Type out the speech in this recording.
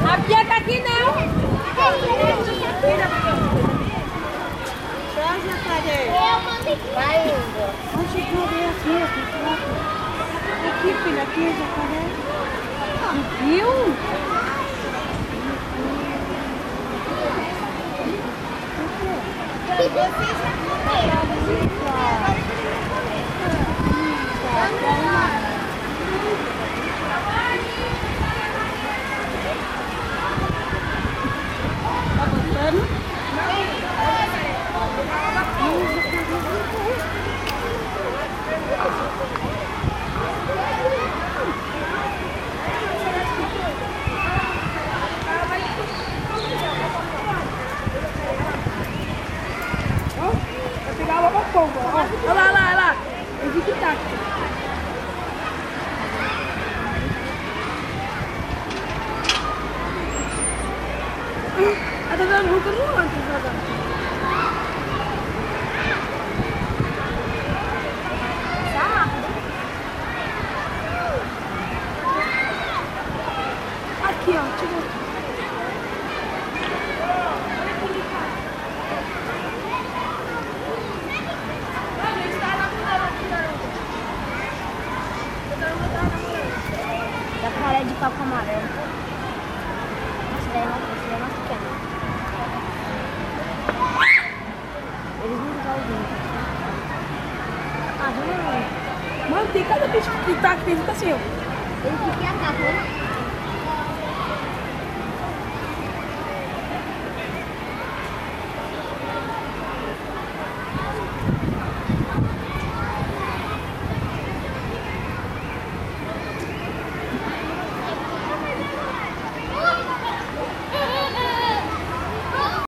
A Bia tá aqui não. Vai indo. Onde cadê aqui? Aqui, filha, aqui, jacaré. Viu? E você já Tá gostando? Vai pegar uma pomba. Olha lá, olha lá. Eu vi que tá. Ela tá dando ruca no outro, jogando. Aqui, ó. Deixa eu ver. Jacaré de papo amarelo. Nossa, daí é mais pequeno. Eles não vão vir. Ah, vamos lá. Mano, tem cada bicho que tá aqui dentro, tá assim, ó. Ele fica cá,